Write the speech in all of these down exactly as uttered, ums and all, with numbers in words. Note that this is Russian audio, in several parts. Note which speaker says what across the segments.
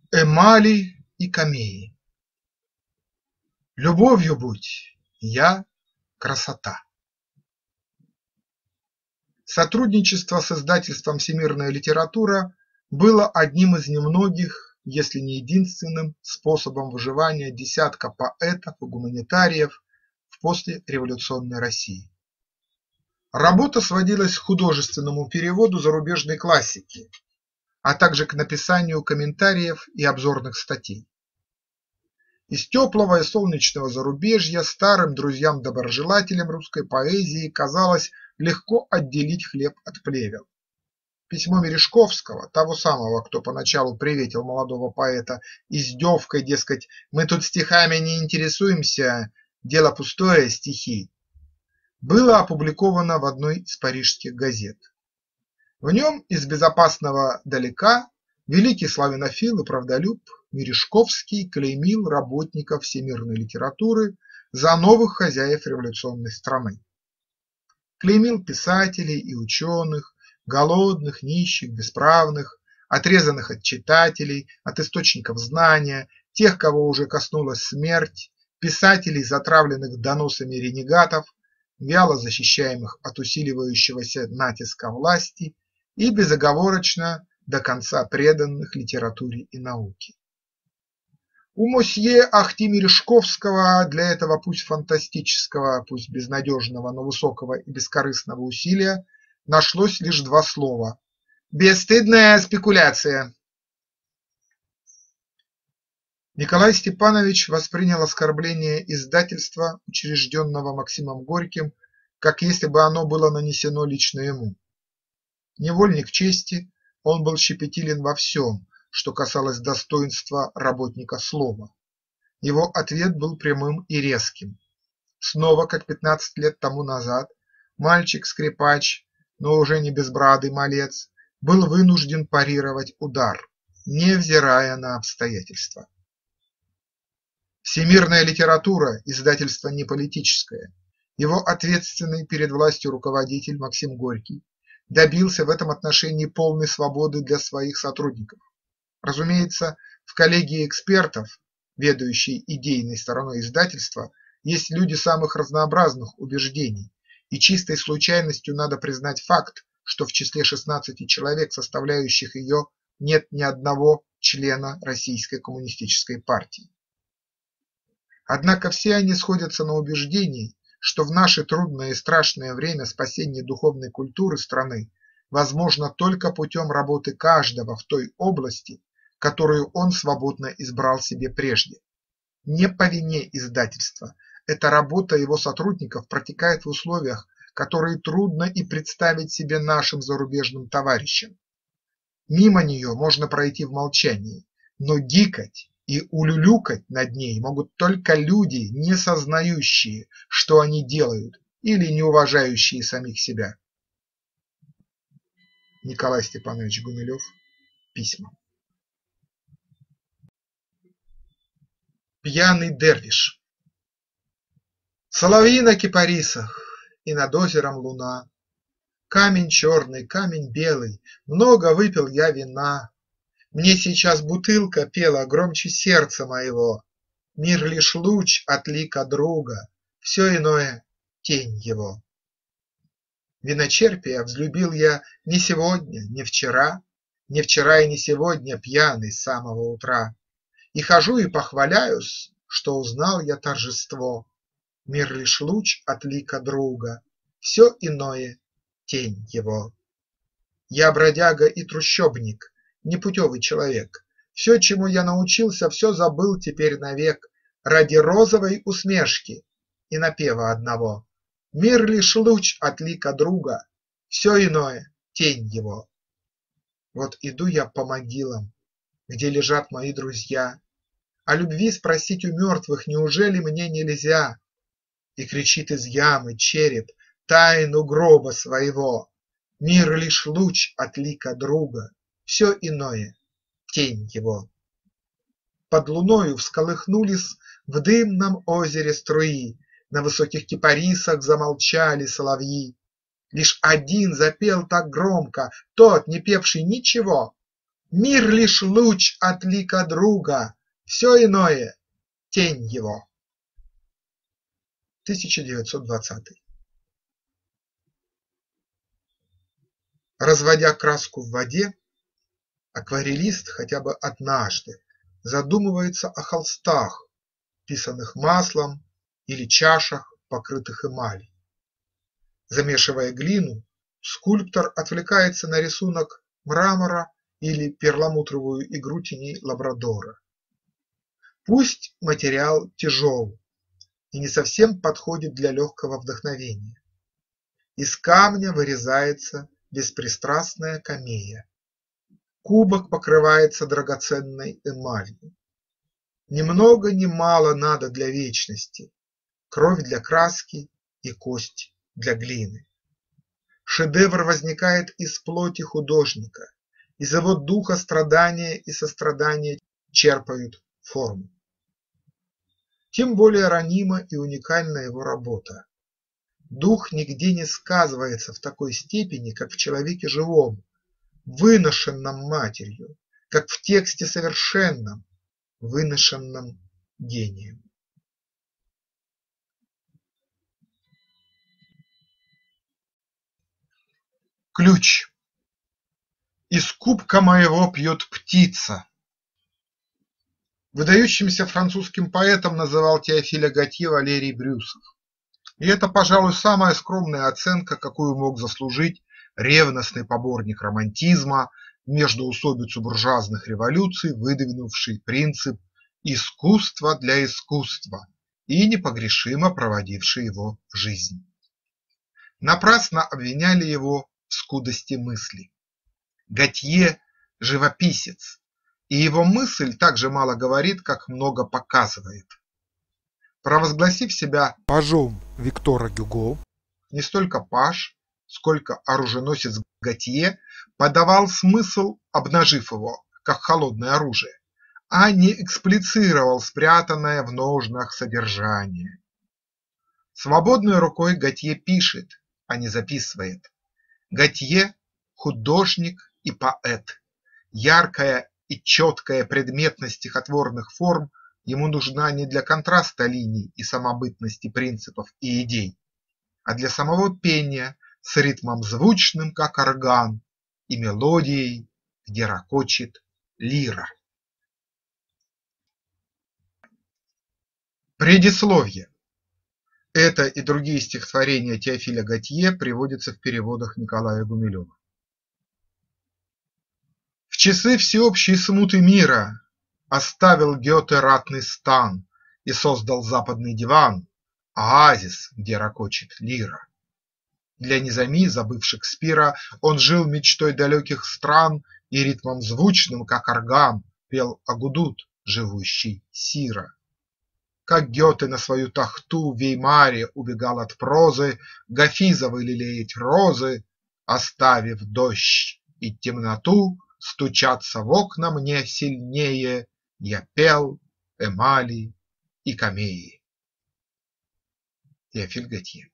Speaker 1: Эмали и камеи. Любовью будь, я – красота. Сотрудничество с издательством «Всемирная литература» было одним из немногих, если не единственным, способом выживания десятка поэтов и гуманитариев в послереволюционной России. Работа сводилась к художественному переводу зарубежной классики, а также к написанию комментариев и обзорных статей. Из теплого и солнечного зарубежья старым друзьям-доброжелателям русской поэзии казалось легко отделить хлеб от плевел. Письмо Мережковского, того самого, кто поначалу приветил молодого поэта издевкой, дескать, мы тут стихами не интересуемся, дело пустое, стихи, было опубликовано в одной из парижских газет. В нем из безопасного далека великий славянофил и правдолюб Мережковский клеймил работников всемирной литературы за новых хозяев революционной страны. Клеймил писателей и ученых, голодных, нищих, бесправных, отрезанных от читателей, от источников знания, тех, кого уже коснулась смерть, писателей, затравленных доносами ренегатов, вяло защищаемых от усиливающегося натиска власти и безоговорочно до конца преданных литературе и науке. У мосье Ахти Мережковского для этого пусть фантастического, пусть безнадежного, но высокого и бескорыстного усилия нашлось лишь два слова – бесстыдная спекуляция. Николай Степанович воспринял оскорбление издательства, учрежденного Максимом Горьким, как если бы оно было нанесено лично ему. Невольник чести, он был щепетилен во всем, что касалось достоинства работника слова. Его ответ был прямым и резким. Снова, как пятнадцать лет тому назад, мальчик-скрипач, но уже не безбрадый малец, был вынужден парировать удар, невзирая на обстоятельства. Всемирная литература – издательство не политическое. Его ответственный перед властью руководитель Максим Горький добился в этом отношении полной свободы для своих сотрудников. Разумеется, в коллегии экспертов, ведающей идейной стороной издательства, есть люди самых разнообразных убеждений, и чистой случайностью надо признать факт, что в числе шестнадцати человек, составляющих ее, нет ни одного члена Российской коммунистической партии. Однако все они сходятся на убеждении, что в наше трудное и страшное время спасение духовной культуры страны возможно только путем работы каждого в той области, которую он свободно избрал себе прежде. Не по вине издательства, эта работа его сотрудников протекает в условиях, которые трудно и представить себе нашим зарубежным товарищам. Мимо нее можно пройти в молчании, но гикать и улюлюкать над ней могут только люди, не сознающие, что они делают, или не уважающие самих себя. Николай Степанович Гумилев. Письма. Пьяный дервиш. Соловьи на кипарисах, и над озером луна. Камень черный, камень белый, много выпил я вина. Мне сейчас бутылка пела громче сердца моего. Мир лишь луч от лика друга, все иное – тень его. Виночерпия взлюбил я не сегодня, не вчера, не вчера и не сегодня пьяный с самого утра. И хожу и похваляюсь, что узнал я торжество. Мир лишь луч от лика друга, все иное – тень его. Я бродяга и трущобник, непутевый человек. Все, чему я научился, все забыл теперь навек ради розовой усмешки и напева одного. Мир лишь луч от лика друга, все иное – тень его. Вот иду я по могилам, где лежат мои друзья. О любви спросить у мертвых неужели мне нельзя? И кричит из ямы череп тайну гроба своего. Мир лишь луч от лика друга, все иное – тень его. Под луною всколыхнулись в дымном озере струи, на высоких кипарисах замолчали соловьи. Лишь один запел так громко, тот, не певший ничего. Мир лишь луч от лика друга, все иное – тень его. тысяча девятьсот двадцатый. Разводя краску в воде, акварелист хотя бы однажды задумывается о холстах, писанных маслом, или чашах, покрытых эмалью. Замешивая глину, скульптор отвлекается на рисунок мрамора или перламутровую игру теней лабрадора. Пусть материал тяжел и не совсем подходит для легкого вдохновения. Из камня вырезается беспристрастная камея. Кубок покрывается драгоценной эмалью. Ни много ни мало надо для вечности: кровь для краски и кость для глины. Шедевр возникает из плоти художника, из его духа страдания и сострадания черпают форму. Тем более ранима и уникальна его работа. Дух нигде не сказывается в такой степени, как в человеке живом, выношенном матерью, как в тексте совершенном, выношенном гением. Ключ. Из кубка моего пьет птица. Выдающимся французским поэтом называл Теофиля Готье Валерий Брюсов. И это, пожалуй, самая скромная оценка, какую мог заслужить ревностный поборник романтизма, междоусобицу буржуазных революций, выдвинувший принцип искусства для искусства и непогрешимо проводивший его в жизнь. Напрасно обвиняли его в скудости мысли. Готье – живописец, и его мысль так же мало говорит, как много показывает. Провозгласив себя пажом Виктора Гюго, не столько паж, сколько оруженосец Готье подавал смысл, обнажив его, как холодное оружие, а не эксплицировал спрятанное в ножнах содержание. Свободной рукой Готье пишет, а не записывает. Готье – художник и поэт. Яркая и четкая предметность стихотворных форм ему нужна не для контраста линий и самобытности принципов и идей, а для самого пения с ритмом звучным, как орган, и мелодией, где ракочет лира. Предисловие. Это и другие стихотворения Теофиля Готье приводятся в переводах Николая Гумилева. В часы всеобщей смуты мира оставил Гёте ратный стан и создал западный диван, оазис, где ракочет лира. Для низами, забыв Шекспира, он жил мечтой далеких стран и ритмом звучным, как орган, пел агудут, живущий Сира. Как Гёте на свою тахту в Веймаре убегал от прозы, Гафизовы лелеять розы, оставив дождь и темноту, стучаться в окна мне сильнее, я пел эмали и камеи. Теофиль Готье.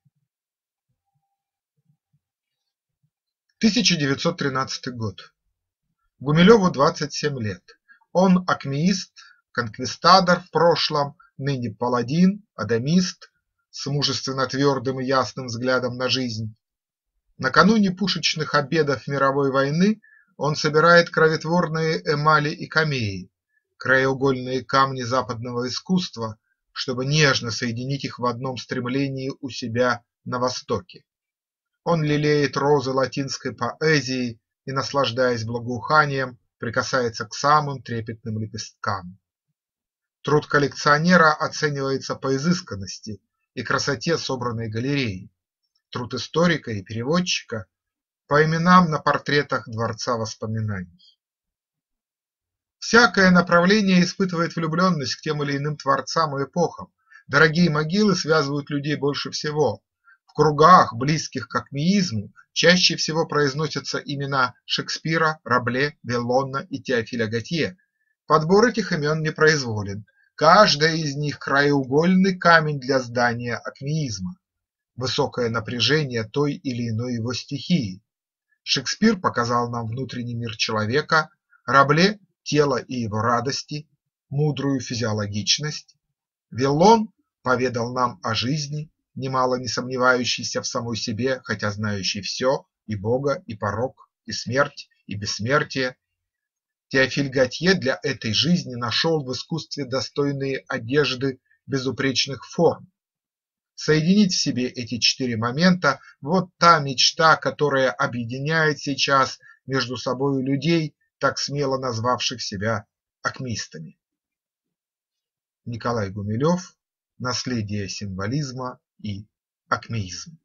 Speaker 1: тысяча девятьсот тринадцатый год. Гумилеву двадцать семь лет. Он акмеист, конквистадор в прошлом, ныне паладин, адамист, с мужественно твердым и ясным взглядом на жизнь. Накануне пушечных обедов мировой войны он собирает кроветворные эмали и камеи, краеугольные камни западного искусства, чтобы нежно соединить их в одном стремлении у себя на Востоке. Он лелеет розы латинской поэзии и, наслаждаясь благоуханием, прикасается к самым трепетным лепесткам. Труд коллекционера оценивается по изысканности и красоте собранной галереи, труд историка и переводчика – по именам на портретах Дворца воспоминаний. Всякое направление испытывает влюбленность к тем или иным творцам и эпохам. Дорогие могилы связывают людей больше всего. В кругах, близких к акмеизму, чаще всего произносятся имена Шекспира, Рабле, Виллона и Теофиля Готье. Подбор этих имен не произволен. Каждая из них – краеугольный камень для здания акмеизма. Высокое напряжение той или иной его стихии. Шекспир показал нам внутренний мир человека, Рабле – тело и его радости, мудрую физиологичность. Виллон поведал нам о жизни, немало не сомневающийся в самой себе, хотя знающий все – и Бога, и порок, и смерть, и бессмертие. Теофиль Готье для этой жизни нашел в искусстве достойные одежды безупречных форм. Соединить в себе эти четыре момента – вот та мечта, которая объединяет сейчас между собою людей, так смело назвавших себя акмеистами. Николай Гумилев. Наследие символизма и акмеизм.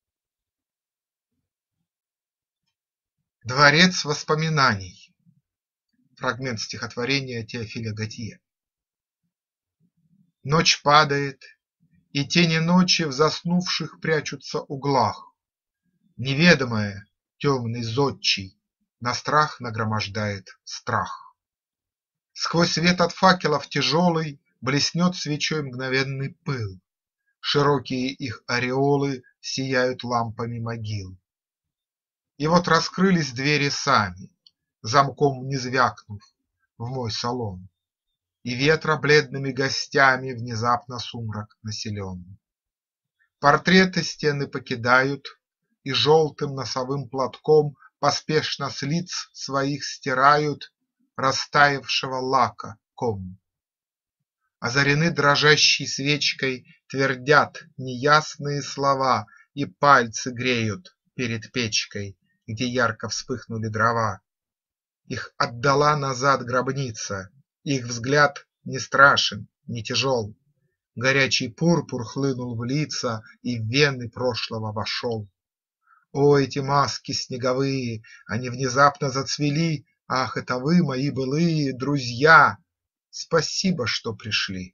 Speaker 1: Дворец воспоминаний. Фрагмент стихотворения Теофиля Готье. Ночь падает, и тени ночи в заснувших прячутся углах. Неведомое, темный зодчий, на страх нагромождает страх. Сквозь свет от факелов тяжелый блеснет свечой мгновенный пыл. Широкие их ореолы сияют лампами могил. И вот раскрылись двери сами, замком не звякнув, в мой салон, и ветра бледными гостями внезапно сумрак населен. Портреты стены покидают, и желтым носовым платком поспешно с лиц своих стирают растаявшего лака ком. Озарены дрожащей свечкой, твердят неясные слова, и пальцы греют перед печкой, где ярко вспыхнули дрова. Их отдала назад гробница, их взгляд не страшен, не тяжел. Горячий пурпур хлынул в лица и в вены прошлого вошел. О, эти маски снеговые, они внезапно зацвели, ах, это вы, мои былые друзья, спасибо, что пришли.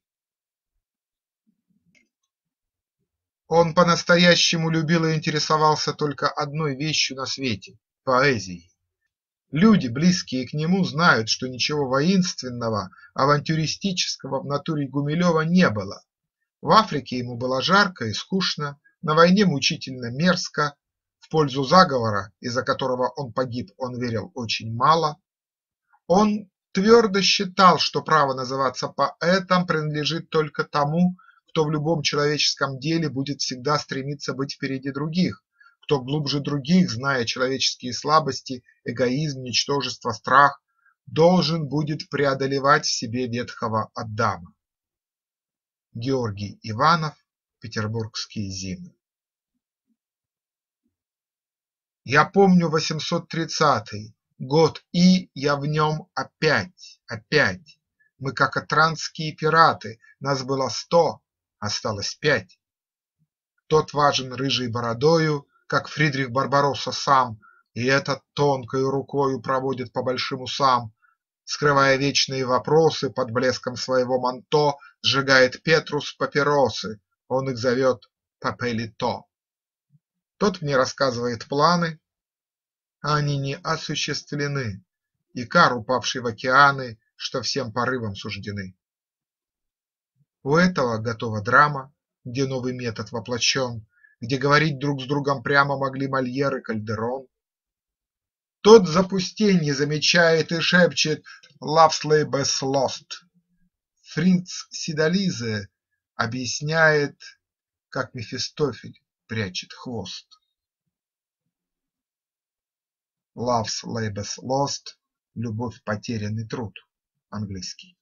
Speaker 1: Он по-настоящему любил и интересовался только одной вещью на свете – поэзией. Люди, близкие к нему, знают, что ничего воинственного, авантюристического в натуре Гумилева не было. В Африке ему было жарко и скучно, на войне мучительно мерзко, в пользу заговора, из-за которого он погиб, он верил очень мало. Он твердо считал, что право называться поэтом принадлежит только тому, кто в любом человеческом деле будет всегда стремиться быть впереди других, кто глубже других, зная человеческие слабости, эгоизм, ничтожество, страх, должен будет преодолевать в себе ветхого Адама. Георгий Иванов. Петербургские зимы. Я помню восемьсот тридцатый год, и я в нем опять, опять. Мы как атлантские пираты, нас было сто, осталось пять. Тот важен рыжей бородою, как Фридрих Барбаросса сам, и этот тонкою рукою проводит по большим усам, скрывая вечные вопросы под блеском своего манто, сжигает Петрус папиросы, он их зовет папелито. Тот мне рассказывает планы, а они не осуществлены, икар, упавший в океаны, что всем порывам суждены. У этого готова драма, где новый метод воплощен, где говорить друг с другом прямо могли Мольер и Кальдерон. Тот запустенье замечает и шепчет «Love's Labour's Lost». Фриц Сидализе объясняет, как Мефистофель прячет хвост. Love's Labour's Lost – любовь, потерянный труд, английский.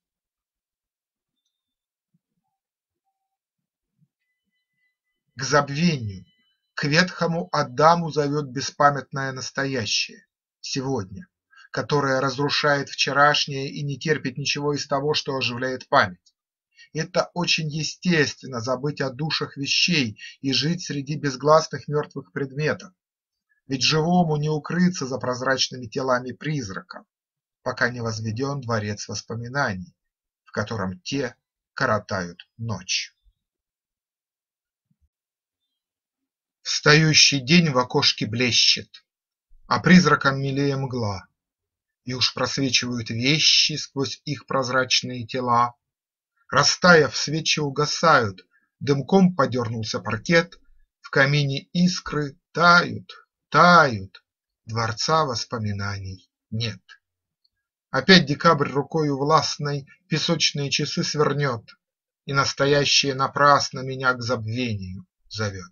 Speaker 1: К забвению, к ветхому Адаму зовет беспамятное настоящее, сегодня, которое разрушает вчерашнее и не терпит ничего из того, что оживляет память. Это очень естественно – забыть о душах вещей и жить среди безгласных мертвых предметов. Ведь живому не укрыться за прозрачными телами призраков, пока не возведен дворец воспоминаний, в котором те коротают ночь. Встающий день в окошке блещет, а призракам милее мгла, и уж просвечивают вещи сквозь их прозрачные тела. Растаяв, свечи угасают, дымком подернулся паркет, в камине искры тают, тают, дворца воспоминаний нет. Опять декабрь рукою властной песочные часы свернет, и настоящее напрасно меня к забвению зовет.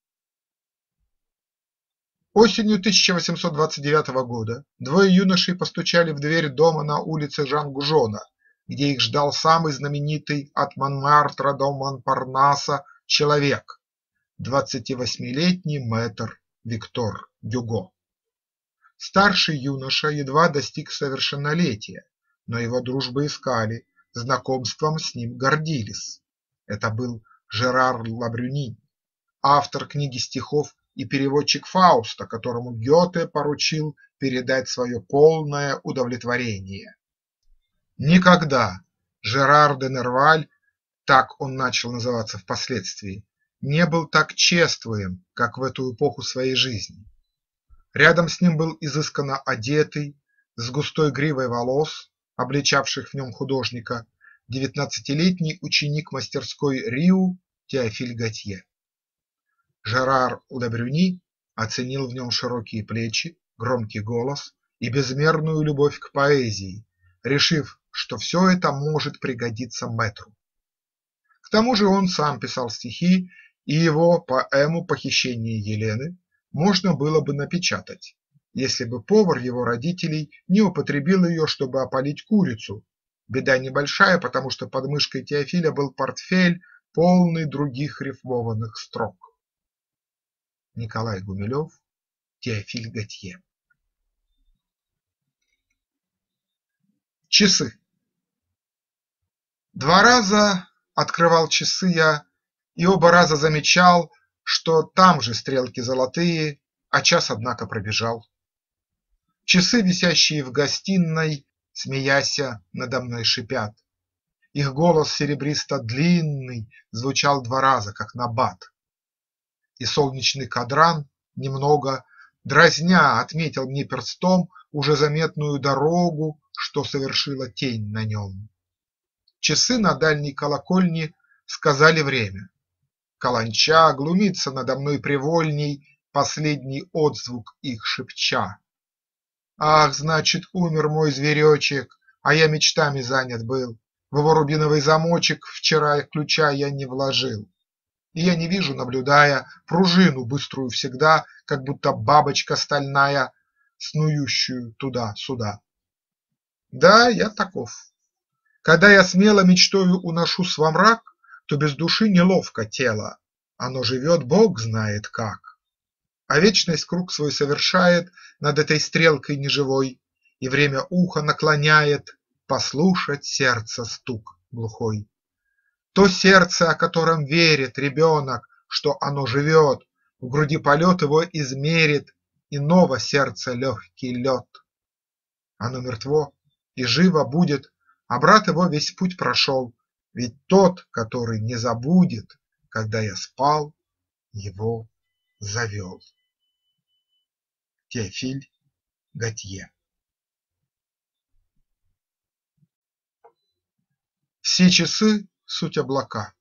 Speaker 1: Осенью тысяча восемьсот двадцать девятого года двое юношей постучали в дверь дома на улице Жан-Гужона, где их ждал самый знаменитый от Монмартра до Монпарнаса человек – двадцативосьмилетний мэтр Виктор Гюго. Старший юноша едва достиг совершеннолетия, но его дружбы искали, знакомством с ним гордились. Это был Жерар Лабрюни, автор книги стихов и переводчик Фауста, которому Гёте поручил передать свое полное удовлетворение. Никогда Жерар де Нерваль, так он начал называться впоследствии, не был так чествуем, как в эту эпоху своей жизни. Рядом с ним был изысканно одетый, с густой гривой волос, обличавших в нем художника, девятнадцатилетний ученик мастерской Риу Теофиль Готье. Жерар Лабрюни оценил в нем широкие плечи, громкий голос и безмерную любовь к поэзии, решив, что все это может пригодиться мэтру. К тому же он сам писал стихи, и его поэму «Похищение Елены» можно было бы напечатать, если бы повар его родителей не употребил ее, чтобы опалить курицу. Беда небольшая, потому что под мышкой Теофиля был портфель, полный других рифмованных строк. Николай Гумилев, Теофиль Готье. Часы. Два раза открывал часы я, и оба раза замечал, что там же стрелки золотые, а час, однако, пробежал. Часы, висящие в гостиной, смеяся, надо мной шипят. Их голос серебристо-длинный звучал два раза, как набат. И солнечный кадран, немного дразня, отметил мне перстом уже заметную дорогу, что совершила тень на нем. Часы на дальней колокольне сказали время. Каланча глумится надо мной привольней, последний отзвук их шепча. Ах, значит, умер мой зверечек, а я мечтами занят был. В его рубиновый замочек вчера ключа я не вложил. И я не вижу, наблюдая пружину быструю всегда, как будто бабочка стальная, снующую туда-сюда. Да, я таков. Когда я смело мечтою уношусь во мрак, то без души неловко тело, оно живет бог знает как. А вечность круг свой совершает над этой стрелкой неживой, и время ухо наклоняет послушать сердце стук глухой. То сердце, о котором верит ребенок, что оно живет, в груди полет его измерит, иного сердца легкий лед. Оно мертво и живо будет, а брат его весь путь прошел, ведь тот, который не забудет, когда я спал, его завел. Теофиль Готье. Все часы – суть облака.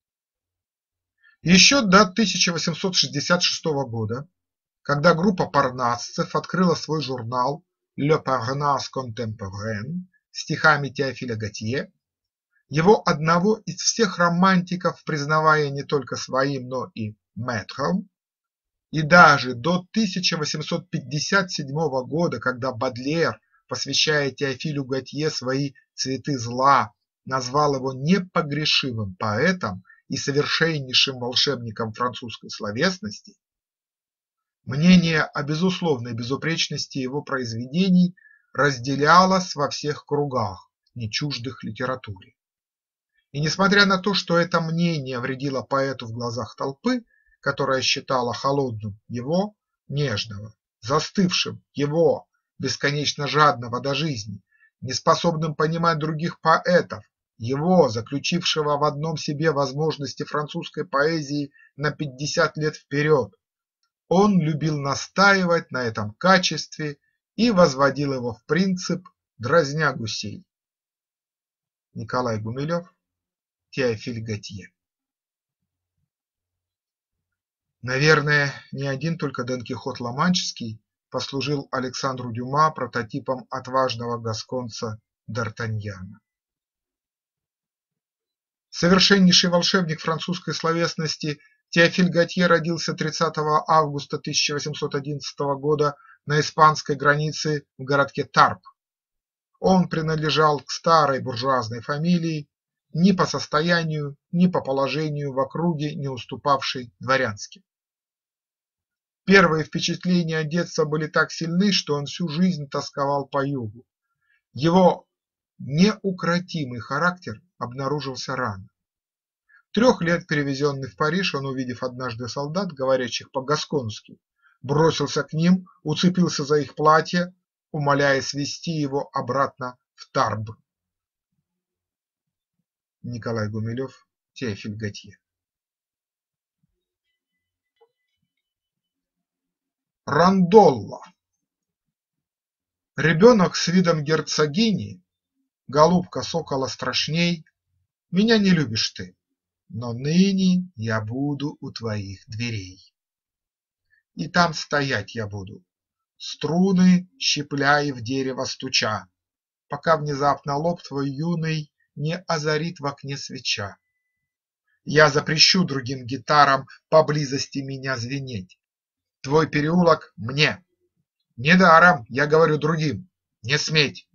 Speaker 1: Еще до тысяча восемьсот шестьдесят шестого года, когда группа парнасцев открыла свой журнал «Le Parnasse Contemporain» стихами Теофиля Готье, его одного из всех романтиков признавая не только своим, но и мэтром, и даже до тысяча восемьсот пятьдесят седьмого года, когда Бодлер, посвящая Теофилю Готье свои «Цветы зла», назвал его непогрешимым поэтом и совершеннейшим волшебником французской словесности, мнение о безусловной безупречности его произведений разделялось во всех кругах, не чуждых литературе. И несмотря на то, что это мнение вредило поэту в глазах толпы, которая считала холодным его, нежного, застывшим его, бесконечно жадного до жизни, неспособным понимать других поэтов, его, заключившего в одном себе возможности французской поэзии на пятьдесят лет вперед, он любил настаивать на этом качестве и возводил его в принцип, дразня гусей. Николай Гумилев, Теофиль Готье. Наверное, не один только Дон Кихот Ла-Манческий послужил Александру Дюма прототипом отважного гасконца Д'Артаньяна. Совершеннейший волшебник французской словесности Теофиль Готье родился тридцатого августа тысяча восемьсот одиннадцатого года на испанской границе в городке Тарп. Он принадлежал к старой буржуазной фамилии, ни по состоянию, ни по положению в округе не уступавшей дворянским. Первые впечатления от детства были так сильны, что он всю жизнь тосковал по югу. Его неукротимый характер обнаружился рано. Трех лет перевезенный в Париж, он, увидев однажды солдат, говорящих по-гасконски, бросился к ним, уцепился за их платье, умоляя свести его обратно в Тарб. Николай Гумилев, Теофиль Готье. Рандолла. Ребенок с видом герцогини, голубка сокола страшней, меня не любишь ты, но ныне я буду у твоих дверей. И там стоять я буду, струны щипляя в дерево стуча, пока внезапно лоб твой юный не озарит в окне свеча. Я запрещу другим гитарам поблизости меня звенеть. Твой переулок мне. Недаром я говорю другим, не сметь.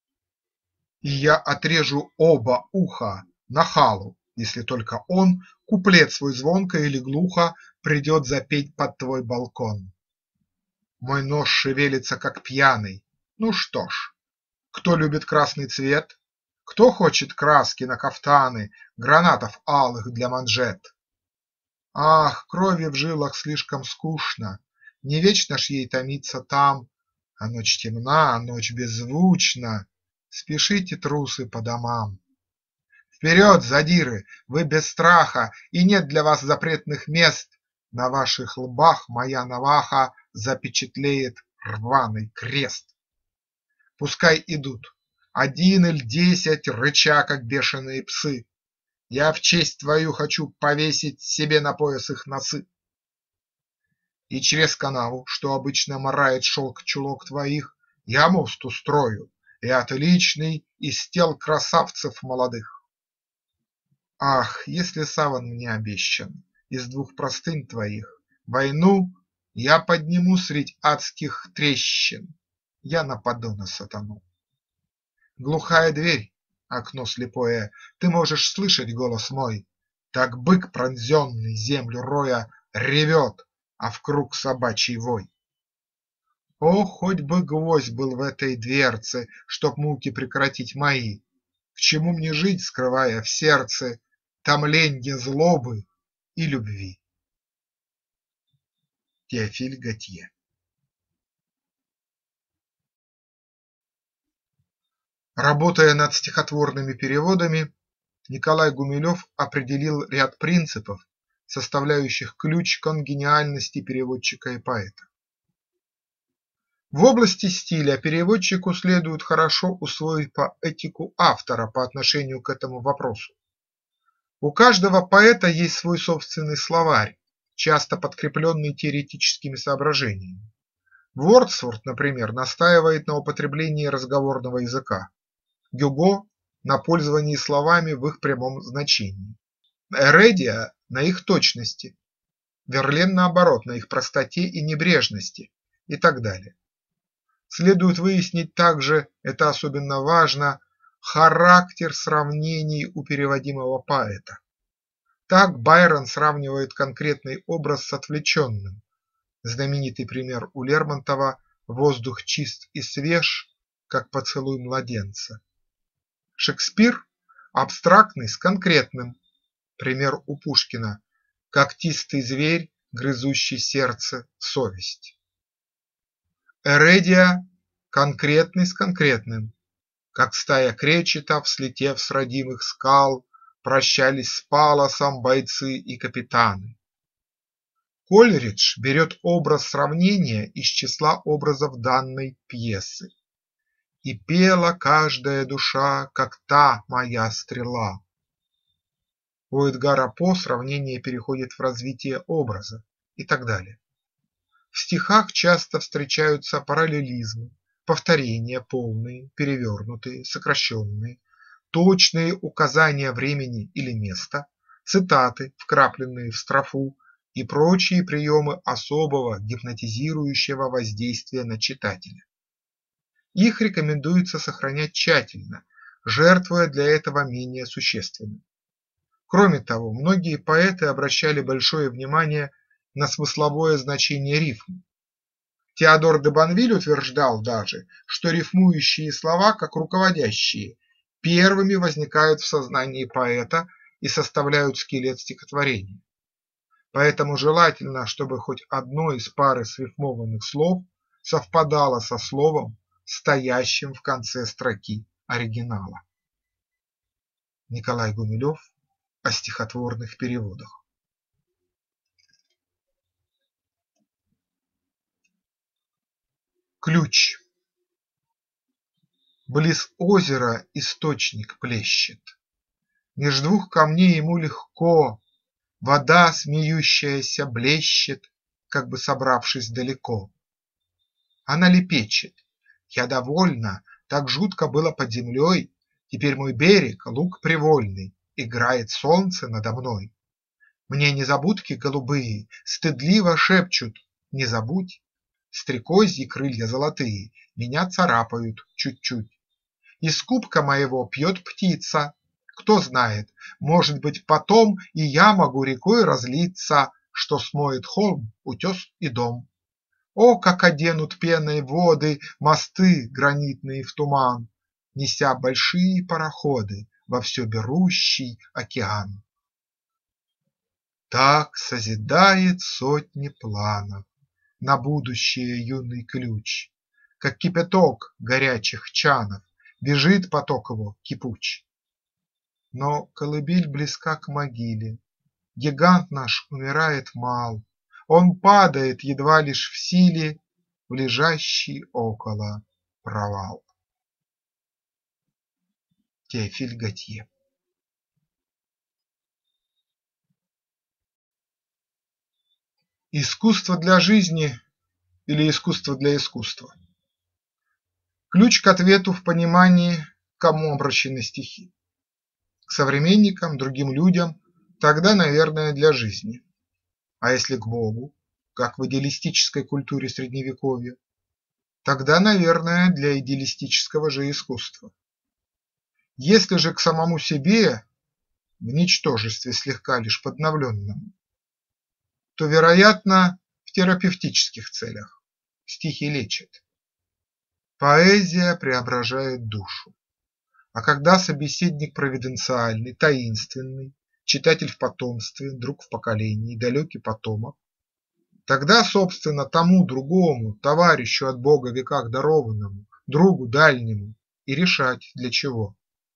Speaker 1: И я отрежу оба уха нахалу, если только он куплет свой звонко или глухо придет запеть под твой балкон. Мой нож шевелится, как пьяный. Ну что ж, кто любит красный цвет? Кто хочет краски на кафтаны, гранатов алых для манжет? Ах, крови в жилах слишком скучно, не вечно ж ей томиться там, а ночь темна, а ночь беззвучна, спешите, трусы, по домам. Вперед, задиры, вы без страха, и нет для вас запретных мест, на ваших лбах моя наваха запечатлеет рваный крест. Пускай идут, один или десять, рыча, как бешеные псы, я в честь твою хочу повесить себе на пояс их носы. И через канаву, что обычно марает шелк чулок твоих, я мост устрою, и отличный из тел красавцев молодых. Ах, если саван мне обещан из двух простынь твоих, войну я подниму средь адских трещин, я нападу на сатану. Глухая дверь, окно слепое, ты можешь слышать голос мой, так бык, пронзенный землю роя, ревет, а вкруг собачий вой. О, хоть бы гвоздь был в этой дверце, чтоб муки прекратить мои, к чему мне жить, скрывая в сердце томленье злобы и любви. Теофиль Готье. Работая над стихотворными переводами, Николай Гумилев определил ряд принципов, составляющих ключ к гениальности переводчика и поэта. В области стиля переводчику следует хорошо усвоить поэтику автора по отношению к этому вопросу. У каждого поэта есть свой собственный словарь, часто подкрепленный теоретическими соображениями. Вордсворт, например, настаивает на употреблении разговорного языка, Гюго – на пользовании словами в их прямом значении, Эредия – на их точности, Верлен, наоборот, на их простоте и небрежности и так далее. Следует выяснить также, это особенно важно, характер сравнений у переводимого поэта. Так Байрон сравнивает конкретный образ с отвлеченным. Знаменитый пример у Лермонтова «Воздух чист и свеж, как поцелуй младенца». Шекспир абстрактный с конкретным. Пример у Пушкина «Когтистый зверь, грызущий сердце, совесть». Эредия конкретный с конкретным. Как стая кречетов, слетев с родимых скал, прощались с Палласом бойцы и капитаны. Кольридж берет образ сравнения из числа образов данной пьесы. И пела каждая душа, как та моя стрела. У Эдгара По сравнение переходит в развитие образа и так далее. В стихах часто встречаются параллелизмы, повторения полные, перевернутые, сокращенные, точные указания времени или места, цитаты, вкрапленные в строфу, и прочие приемы особого гипнотизирующего воздействия на читателя. Их рекомендуется сохранять тщательно, жертвуя для этого менее существенным. Кроме того, многие поэты обращали большое внимание на смысловое значение рифм. Теодор де Банвиль утверждал даже, что рифмующие слова, как руководящие, первыми возникают в сознании поэта и составляют скелет стихотворения. Поэтому желательно, чтобы хоть одно из пары срифмованных слов совпадало со словом, стоящим в конце строки оригинала. Николай Гумилев о стихотворных переводах. Ключ. Близ озера источник плещет, меж двух камней ему легко, вода смеющаяся блещет, как бы собравшись далеко. Она лепечет: я довольна, так жутко было под землей, теперь мой берег, луг привольный, играет солнце надо мной. Мне незабудки голубые стыдливо шепчут: не забудь, стрекозьи крылья золотые меня царапают чуть-чуть. Из кубка моего пьет птица, кто знает, может быть, потом и я могу рекой разлиться, что смоет холм, утес и дом. О, как оденут пеной воды мосты гранитные в туман, неся большие пароходы во все берущий океан. Так созидает сотни планов на будущее юный ключ, как кипяток горячих чанов бежит поток его кипуч. Но колыбель близка к могиле, гигант наш умирает мал, он падает едва лишь в силе в лежащий около провал. Теофиль Готье. Искусство для жизни или искусство для искусства? Ключ к ответу в понимании, к кому обращены стихи. К современникам, другим людям, тогда, наверное, для жизни. А если к Богу, как в идеалистической культуре Средневековья, тогда, наверное, для идеалистического же искусства. Если же к самому себе, в ничтожестве слегка лишь подновленному, то, вероятно, в терапевтических целях. Стихи лечат. Поэзия преображает душу. А когда собеседник провиденциальный, таинственный, читатель в потомстве, друг в поколении, далекий потомок, тогда, собственно, тому другому, товарищу от Бога в веках дарованному, другу дальнему, и решать для чего.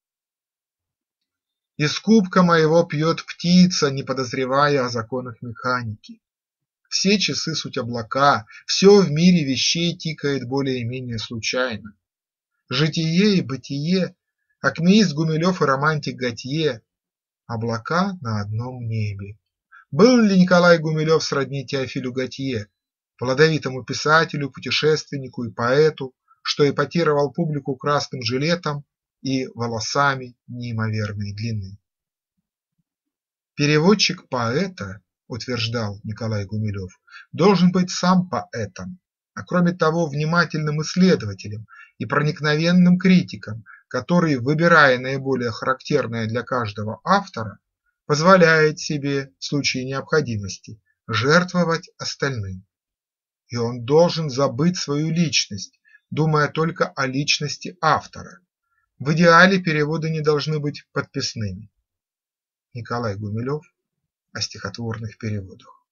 Speaker 1: Из кубка моего пьет птица, не подозревая о законах механики. Все часы суть облака, все в мире вещей тикает более-менее случайно. Житие и бытие, акмеист Гумилев и романтик Готье, облака на одном небе. Был ли Николай Гумилев сродни Теофилю Готье, плодовитому писателю, путешественнику и поэту, что эпатировал публику красным жилетом и волосами неимоверной длины? Переводчик поэта, утверждал Николай Гумилев, должен быть сам поэтом, а кроме того внимательным исследователем и проникновенным критиком, который, выбирая наиболее характерное для каждого автора, позволяет себе в случае необходимости жертвовать остальным. И он должен забыть свою личность, думая только о личности автора. В идеале переводы не должны быть подписными. Николай Гумилев о стихотворных переводах.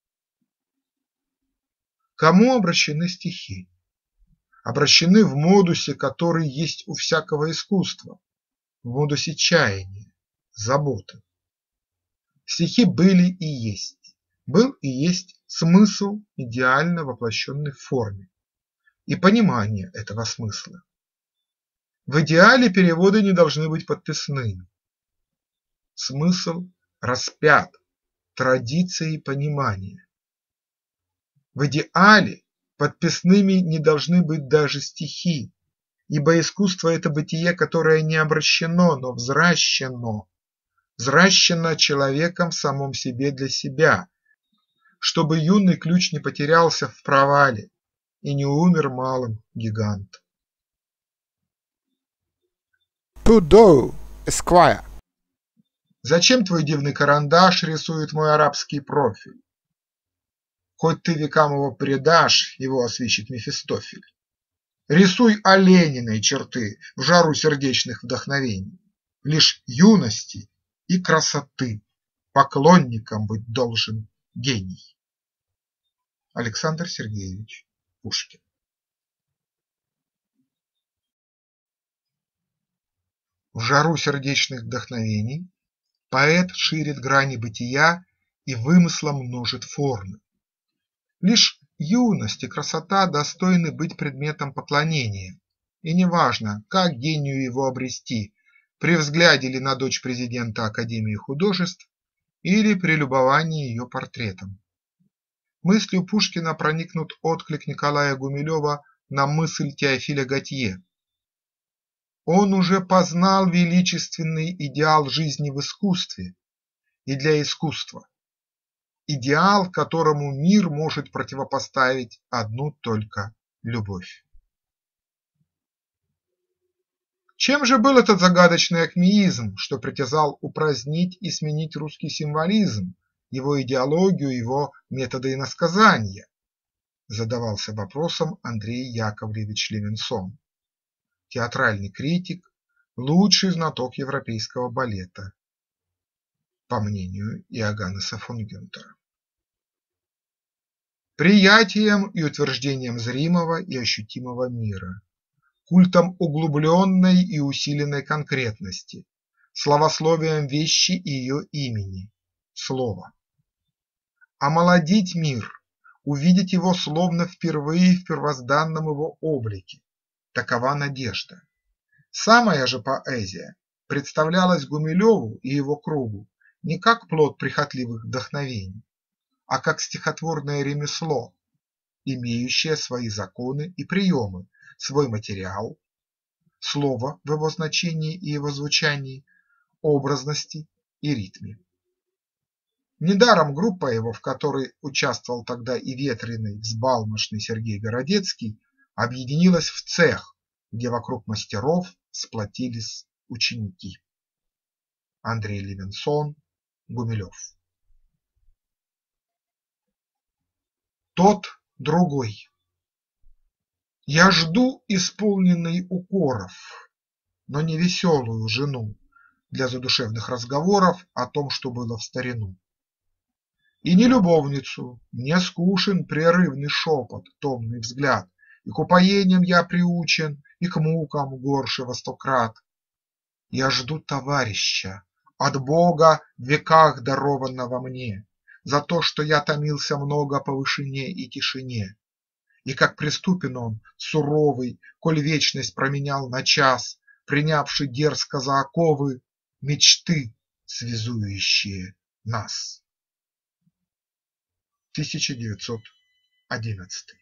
Speaker 1: Кому обращены стихи? Обращены в модусе, который есть у всякого искусства, в модусе чаяния, заботы. Стихи были и есть, был и есть смысл, идеально воплощенный в форме, и понимание этого смысла. В идеале переводы не должны быть подписными. Смысл распят традицией понимания. В идеале Подписными не должны быть даже стихи, ибо искусство – это бытие, которое не обращено, но взращено, взращено человеком в самом себе для себя, чтобы юный ключ не потерялся в провале и не умер малым гигант.
Speaker 2: Пудо, Эсквайр.
Speaker 1: Зачем твой дивный карандаш рисует мой арабский профиль? Хоть ты векам его предашь, его освещит Мефистофель. Рисуй олениной черты в жару сердечных вдохновений. Лишь юности и красоты поклонником быть должен гений. Александр Сергеевич Пушкин. В жару сердечных вдохновений поэт ширит грани бытия и вымыслом множит формы. Лишь юность и красота достойны быть предметом поклонения, и неважно, как гению его обрести, при взгляде ли на дочь президента Академии художеств или при любовании ее портретом. Мыслью Пушкина проникнут отклик Николая Гумилева на мысль Теофиля Готье. Он уже познал величественный идеал жизни в искусстве и для искусства, идеал, которому мир может противопоставить одну только любовь. Чем же был этот загадочный акмеизм, что притязал упразднить и сменить русский символизм, его идеологию, его методы иносказания? Задавался вопросом Андрей Яковлевич Левинсон, театральный критик, лучший знаток европейского балета, по мнению Иоганнеса фон Гюнтера. Приятием и утверждением зримого и ощутимого мира, культом углубленной и усиленной конкретности, славословием вещи и ее имени – слова. Омолодить мир, увидеть его словно впервые в первозданном его облике – такова надежда. Самая же поэзия представлялась Гумилеву и его кругу не как плод прихотливых вдохновений, а как стихотворное ремесло, имеющее свои законы и приемы, свой материал, слово в его значении и его звучании, образности и ритме. Недаром группа его, в которой участвовал тогда и ветреный, взбалмошный Сергей Городецкий, объединилась в цех, где вокруг мастеров сплотились ученики. Андрей Левинсон, Гумилев. Тот другой. Я жду исполненной укоров, но не веселую жену для задушевных разговоров о том, что было в старину. И не любовницу, мне скучен прерывный шепот, томный взгляд, и к упоениям я приучен, и к мукам горше во сто крат. Я жду товарища, от Бога в веках дарованного мне, за то, что я томился много по вышине и тишине. И как преступен он, суровый, коль вечность променял на час, принявший дерзко за оковы мечты, связующие нас. тысяча девятьсот одиннадцатый.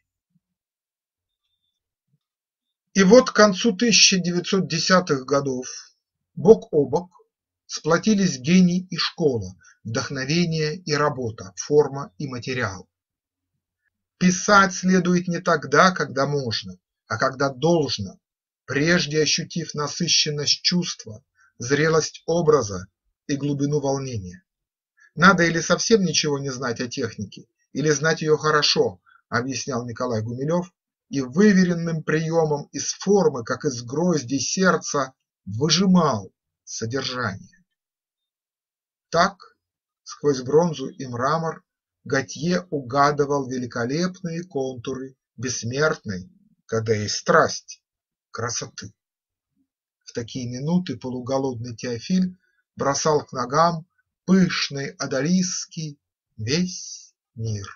Speaker 1: И вот к концу тысяча девятьсот десятых годов бок о бок сплотились гений и школа, вдохновение и работа, форма и материал. Писать следует не тогда, когда можно, а когда должно, прежде ощутив насыщенность чувства, зрелость образа и глубину волнения. Надо или совсем ничего не знать о технике, или знать ее хорошо, объяснял Николай Гумилев, и выверенным приемом из формы, как из гроздей сердца, выжимал содержание. Так, сквозь бронзу и мрамор, Готье угадывал великолепные контуры бессмертной, когда есть страсть, красоты. В такие минуты полуголодный Теофиль бросал к ногам пышный одолиский весь мир.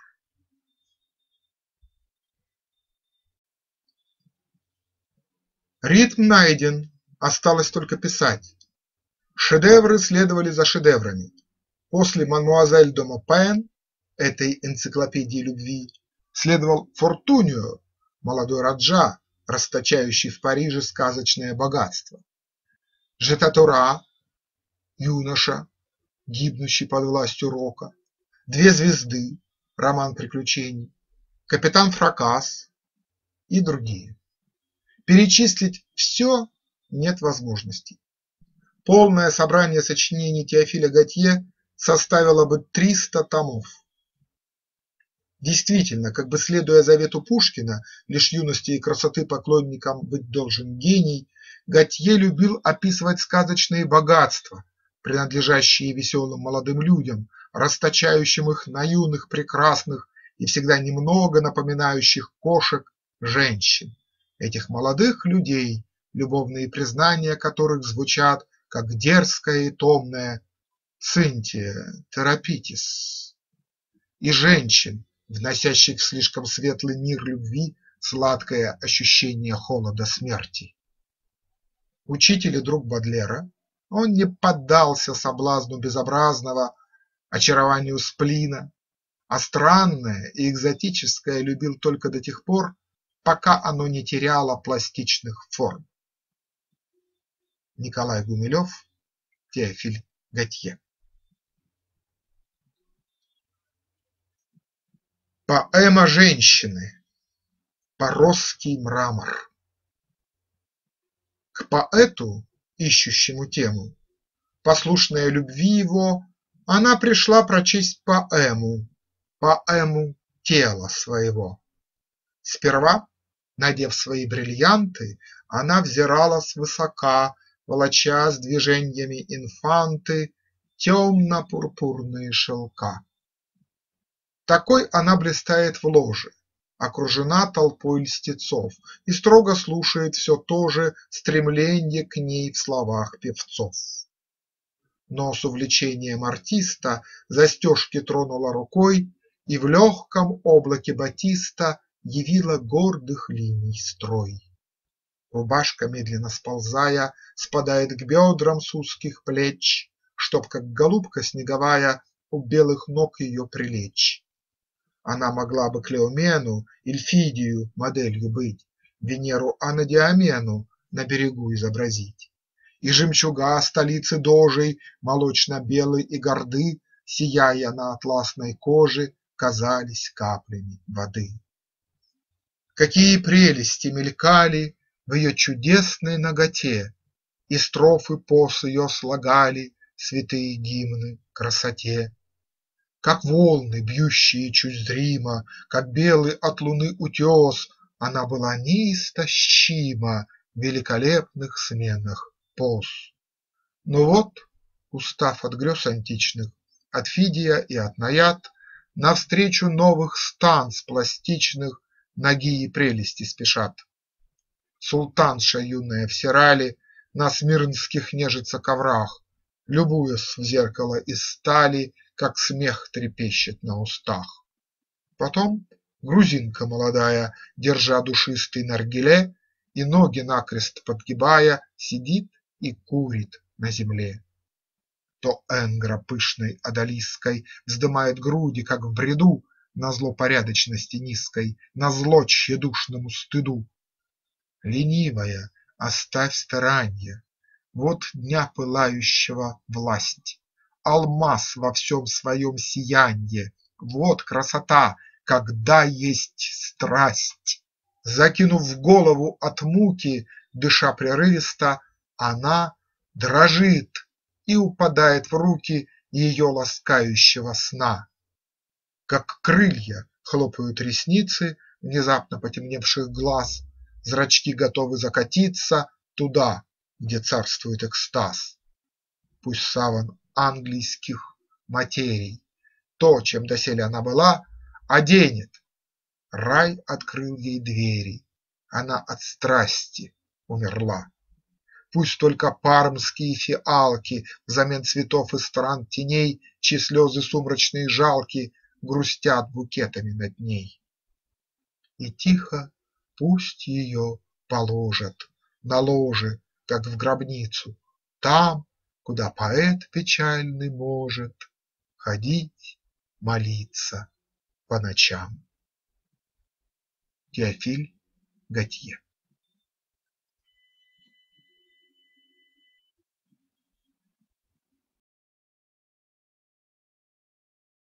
Speaker 1: Ритм найден, осталось только писать. Шедевры следовали за шедеврами. После «Мадемуазель де Мопен», этой энциклопедии любви, Следовал Фортунио, молодой раджа, расточающий в Париже сказочное богатство, Жетатура, юноша, гибнущий под властью рока, Две звезды, роман приключений, Капитан Фракас и другие. Перечислить все нет возможности. Полное собрание сочинений Теофиля Готье составило бы триста томов. Действительно, как бы следуя завету Пушкина, лишь юности и красоты поклонникам быть должен гений, Готье любил описывать сказочные богатства, принадлежащие веселым молодым людям, расточающим их на юных, прекрасных и всегда немного напоминающих кошек женщин, этих молодых людей, любовные признания которых звучат, как дерзкая и томная «Цинтия, торопитесь», и женщин, вносящих в слишком светлый мир любви сладкое ощущение холода смерти. Учитель и друг Бодлера, он не поддался соблазну безобразного, очарованию сплина, а странное и экзотическое любил только до тех пор, пока оно не теряло пластичных форм. Николай Гумилев, Теофиль Готье. Поэма женщины. Поросский мрамор. К поэту, ищущему тему, послушная любви его, она пришла прочесть поэму, поэму тела своего. Сперва, надев свои бриллианты, она взирала свысока, волоча с движениями инфанты темно-пурпурные шелка. Такой она блистает в ложе, окружена толпой льстецов и строго слушает все то же стремленье к ней в словах певцов. Но с увлечением артиста застежки тронула рукой и в легком облаке батиста явила гордых линий строй. Рубашка, медленно сползая, спадает к бедрам с узких плеч, чтоб, как голубка снеговая, у белых ног ее прилечь. Она могла бы Клеомену, Ильфидию моделью быть, Венеру Анадиамену на берегу изобразить. И жемчуга столицы Дожей, молочно-белой и горды, сияя на атласной коже, казались каплями воды. Какие прелести мелькали в ее чудесной наготе, и строфы пос ее слагали святые гимны красоте. Как волны, бьющие чуть зримо, как белый от луны утес, она была неистощима в великолепных сменах поз. Но вот, устав от грез античных, от Фидия и от Наяд, навстречу новых станц пластичных ноги и прелести спешат. Султанша юная в серале на смирнских нежится коврах, любуясь в зеркало из стали, как смех трепещет на устах. Потом грузинка молодая, держа душистый наргиле и ноги накрест подгибая, сидит и курит на земле. То Энгра пышной одолиской вздымает груди, как в бреду, назло порядочности низкой, назло тщедушному стыду. Ленивая, оставь старанье, вот дня пылающего власть. Алмаз во всем своем сиянье, вот красота, когда есть страсть. Закинув голову от муки, дыша прерывисто, она дрожит и упадает в руки ее ласкающего сна. Как крылья хлопают ресницы внезапно потемневших глаз, зрачки готовы закатиться туда, где царствует экстаз. Пусть саван английских материй то, чем доселе она была, оденет. Рай открыл ей двери, она от страсти умерла. Пусть только пармские фиалки взамен цветов из стран теней, чьи слезы сумрачные жалки, грустят букетами над ней. И тихо пусть ее положат на ложе, как в гробницу, там, куда поэт печальный может ходить молиться по ночам. Теофиль Готье.